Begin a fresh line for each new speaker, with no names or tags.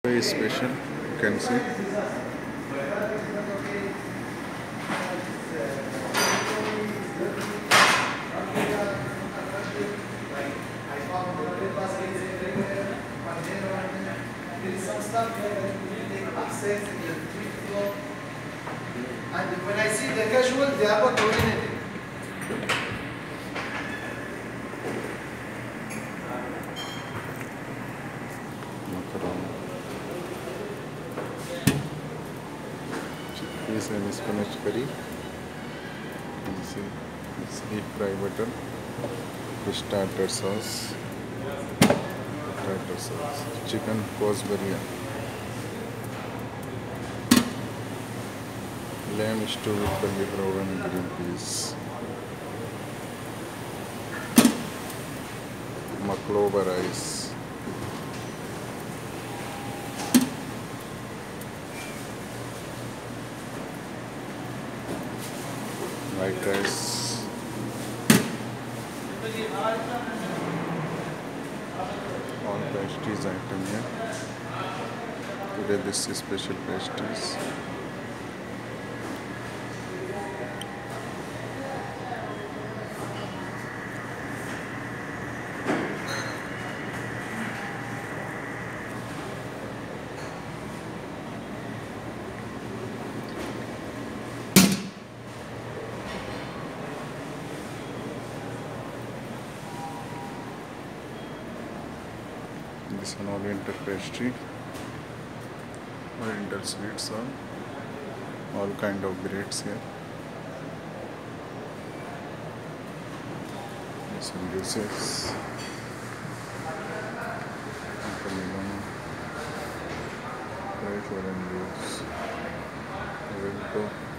Very special, you can see.
And when I see the casual, they are not coordinated.
Chickpeas and spinach curry. You can see this deep fry butter, fish tartar sauce, chicken cosberry, lamb stew with cauliflower and green peas, maklova rice, white rice, all pastries item here. Today this is special pastries. This one oriental pastry, oriental sweets, all kind of breads here. This one juices, watermelon, fresh orange juice, Velco.